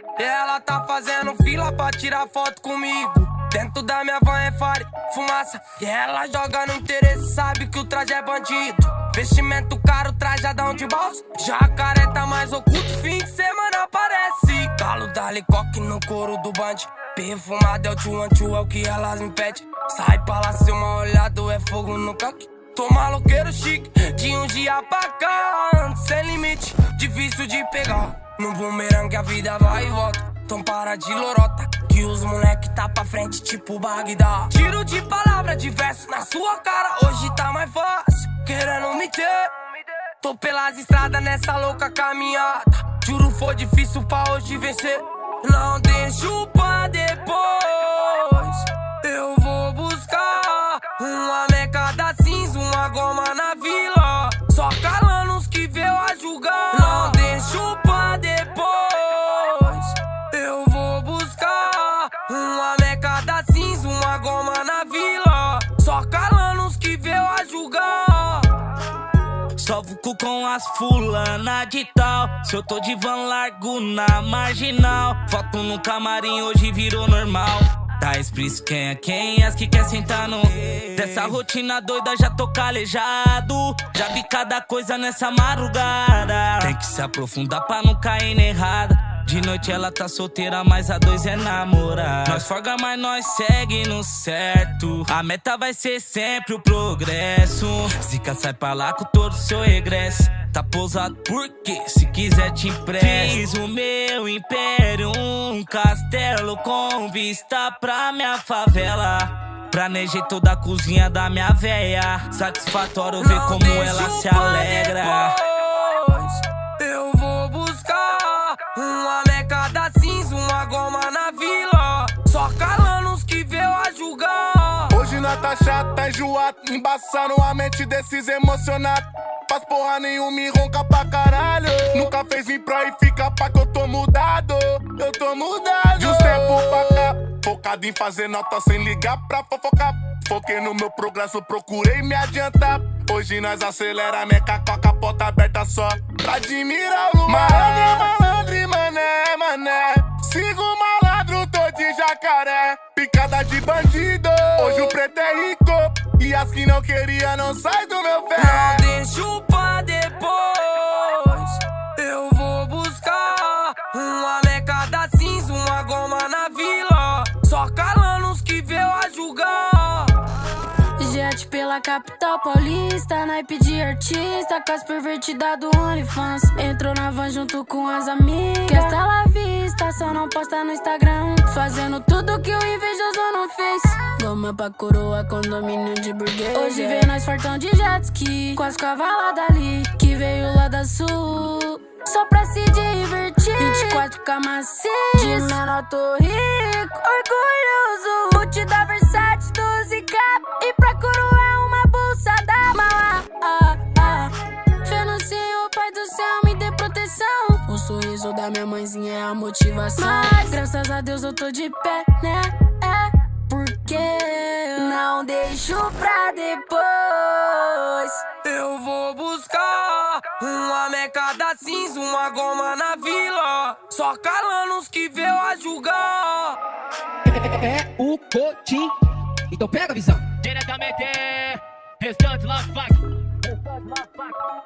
E ela tá fazendo fila pra tirar foto comigo. Dentro da minha van é fire, fumaça. E ela joga no interesse, sabe que o traje é bandido. Vestimento caro, trajadão de bolsa. Jacaré tá mais oculto, fim de semana aparece. Galo da coque no couro do band. Perfumado é o tchu, é o que elas me pedem. Sai pra lá, se uma olhada é fogo no caque. Tô maloqueiro chique, de um dia pra cá. Sem limite, difícil de pegar. No bumerangue a vida vai e volta. Então para de lorota, que os moleque tá pra frente tipo Bagdá. Tiro de palavra, de verso na sua cara. Hoje tá mais fácil, querendo me ter. Tô pelas estradas nessa louca caminhada. Juro foi difícil pra hoje vencer. Não deixo pra depois. Eu vou buscar uma meca da cinza, uma goma na vila. Só calando os que veio a julgar. Não deixo pra depois. Eu vou buscar uma meca da cinza, uma goma na vila. Só calando os que veio a julgar. Só vuco com as fulana de tal. Se eu tô de van, largo na marginal. Foto no camarim, hoje virou normal. Tá explícito quem é quem, as que quer sentar no. Dessa rotina doida já tô calejado. Já vi cada coisa nessa madrugada. Tem que se aprofundar pra não cair na errada. De noite ela tá solteira, mas a dois é namorar. Nós folga, mas nós segue no certo. A meta vai ser sempre o progresso. Zica sai pra lá com todo o seu regresso. Tá pousado porque se quiser te empresto. Fiz o meu império, um castelo com vista pra minha favela. Planejei toda a cozinha da minha véia. Satisfatório ver como ela se alegra. Eu vou buscar uma meca da cinza, uma goma na vila. Só calando os que veio a julgar. Hoje nós tá chato, tá enjoado, embaçando a mente desses emocionados. Faz porra nenhuma e ronca pra caralho. Nunca fez vir pra e fica pra que eu tô mudado. Eu tô mudado. De uns tempos pra cá, focado em fazer nota sem ligar pra fofocar. Foquei no meu progresso, procurei me adiantar. Hoje nós acelera, meca com a capota aberta só pra admirar o lugar. Malandro, mané. Sigo o malandro, tô de jacaré. Picada de bandido, hoje o preto é rico. E as que não queria não sai do meu pé. Não deixo pra depois. Eu vou buscar uma meca da cinza, uma goma na vila. Só calando os que veio a julgar. Jet pela capital paulista, naipe de artista, com as pervertidas do OnlyFans. Entrou na van junto com as amigas, que está lá vista, só não posta no Instagram. Fazendo tudo que o invejoso não fez. Goma pra coroa, condomínio de burguês. Hoje vê nós fartão de jet ski, com as cavaladas ali, que veio lá da sul, só pra se divertir. 24K maciço, de menor tô rico, orgulhoso. Boot da Versace, 12K, e pra coroa é uma bolsa da mala. Fé no Senhor, Pai do céu, me dê proteção. O sorriso da minha mãezinha é a motivação. Mas graças a Deus eu tô de pé, né? Porque não deixo pra depois. Eu vou buscar uma meca da cinza, uma goma na vila. Só calando os que veio a julgar. É o Cotim. Então pega a visão. Diretamente, restante Love Fuck.